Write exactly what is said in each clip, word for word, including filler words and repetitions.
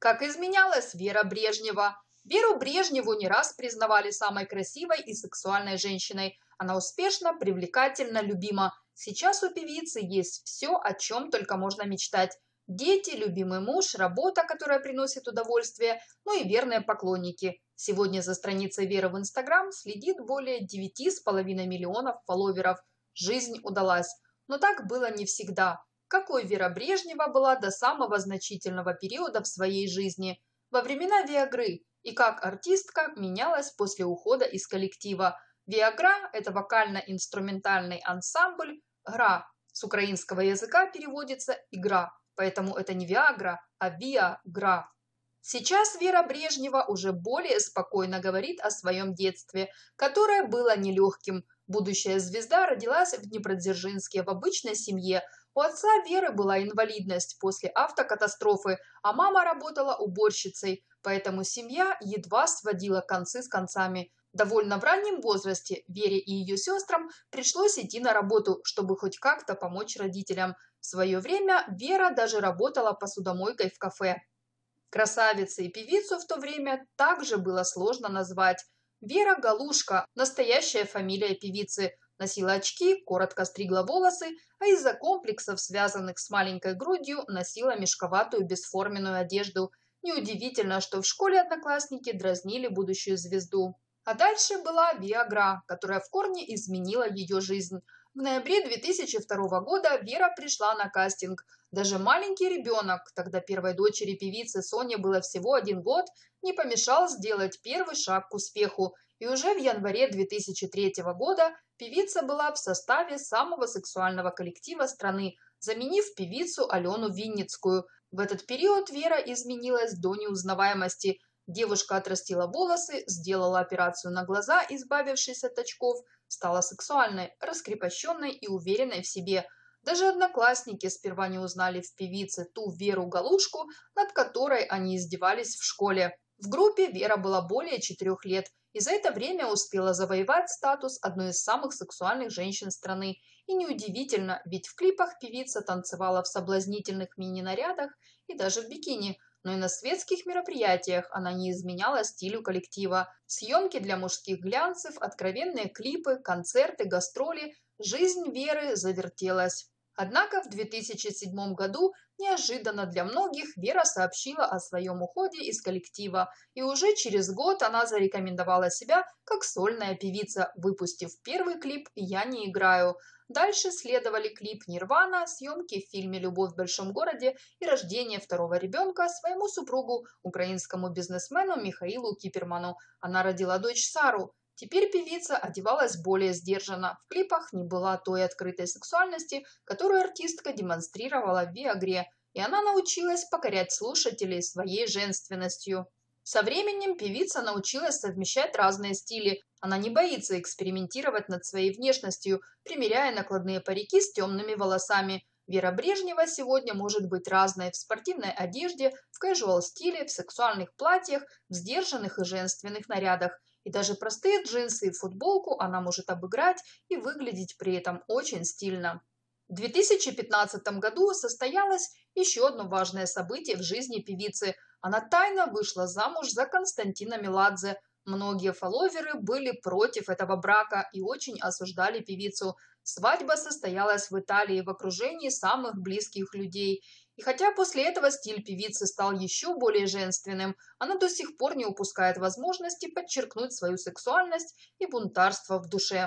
Как изменялась Вера Брежнева. Веру Брежневу не раз признавали самой красивой и сексуальной женщиной. Она успешна, привлекательна, любима. Сейчас у певицы есть все, о чем только можно мечтать. Дети, любимый муж, работа, которая приносит удовольствие, ну и верные поклонники. Сегодня за страницей Веры в Инстаграм следит более девяти с половиной миллионов фолловеров. Жизнь удалась. Но так было не всегда. Какой Вера Брежнева была до самого значительного периода в своей жизни, во времена Виагры, и как артистка менялась после ухода из коллектива. Виагра – это вокально-инструментальный ансамбль, гра с украинского языка переводится «игра», поэтому это не Виагра, а Виагра. Сейчас Вера Брежнева уже более спокойно говорит о своем детстве, которое было нелегким. Будущая звезда родилась в Днепродзержинске в обычной семье. У отца Веры была инвалидность после автокатастрофы, а мама работала уборщицей, поэтому семья едва сводила концы с концами. Довольно в раннем возрасте Вере и ее сестрам пришлось идти на работу, чтобы хоть как-то помочь родителям. В свое время Вера даже работала посудомойкой в кафе. Красавицу и певицу в то время также было сложно назвать. Вера Галушка, настоящая фамилия певицы, носила очки, коротко стригла волосы, а из-за комплексов, связанных с маленькой грудью, носила мешковатую бесформенную одежду. Неудивительно, что в школе одноклассники дразнили будущую звезду. А дальше была Виагра, которая в корне изменила ее жизнь. В ноябре две тысячи второго года Вера пришла на кастинг. Даже маленький ребенок, тогда первой дочери певицы Соне было всего один год, не помешал сделать первый шаг к успеху. И уже в январе две тысячи третьего года певица была в составе самого сексуального коллектива страны, заменив певицу Алену Винницкую. В этот период Вера изменилась до неузнаваемости. Девушка отрастила волосы, сделала операцию на глаза, избавившись от очков, стала сексуальной, раскрепощенной и уверенной в себе. Даже одноклассники сперва не узнали в певице ту Веру Галушку, над которой они издевались в школе. В группе Вера была более четырех лет и за это время успела завоевать статус одной из самых сексуальных женщин страны. И неудивительно, ведь в клипах певица танцевала в соблазнительных мини-нарядах и даже в бикини. Но и на светских мероприятиях она не изменяла стилю коллектива. Съемки для мужских глянцев, откровенные клипы, концерты, гастроли. Жизнь Веры завертелась. Однако в две тысячи седьмом году неожиданно для многих Вера сообщила о своем уходе из коллектива, и уже через год она зарекомендовала себя как сольная певица, выпустив первый клип «Я не играю». Дальше следовали клип «Нирвана», съемки в фильме «Любовь в большом городе» и рождение второго ребенка своему супругу, украинскому бизнесмену Михаилу Киперману. Она родила дочь Сару. Теперь певица одевалась более сдержанно. В клипах не была той открытой сексуальности, которую артистка демонстрировала в Виагре, и она научилась покорять слушателей своей женственностью. Со временем певица научилась совмещать разные стили. Она не боится экспериментировать над своей внешностью, примеряя накладные парики с темными волосами. Вера Брежнева сегодня может быть разной в спортивной одежде, в casual-стиле, в сексуальных платьях, в сдержанных и женственных нарядах. И даже простые джинсы и футболку она может обыграть и выглядеть при этом очень стильно. В две тысячи пятнадцатом году состоялось еще одно важное событие в жизни певицы. Она тайно вышла замуж за Константина Меладзе. Многие фолловеры были против этого брака и очень осуждали певицу. Свадьба состоялась в Италии в окружении самых близких людей. И хотя после этого стиль певицы стал еще более женственным, она до сих пор не упускает возможности подчеркнуть свою сексуальность и бунтарство в душе.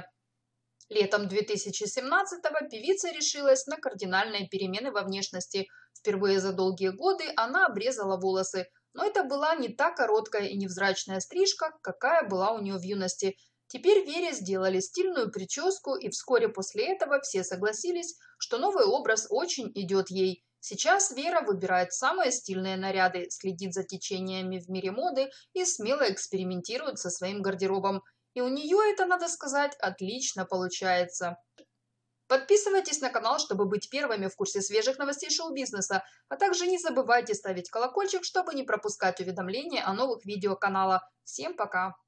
Летом две тысячи семнадцатого певица решилась на кардинальные перемены во внешности. Впервые за долгие годы она обрезала волосы, но это была не та короткая и невзрачная стрижка, какая была у нее в юности. Теперь Вере сделали стильную прическу, и вскоре после этого все согласились, что новый образ очень идет ей. Сейчас Вера выбирает самые стильные наряды, следит за течениями в мире моды и смело экспериментирует со своим гардеробом. И у нее это, надо сказать, отлично получается. Подписывайтесь на канал, чтобы быть первыми в курсе свежих новостей шоу-бизнеса, а также не забывайте ставить колокольчик, чтобы не пропускать уведомления о новых видео канала. Всем пока!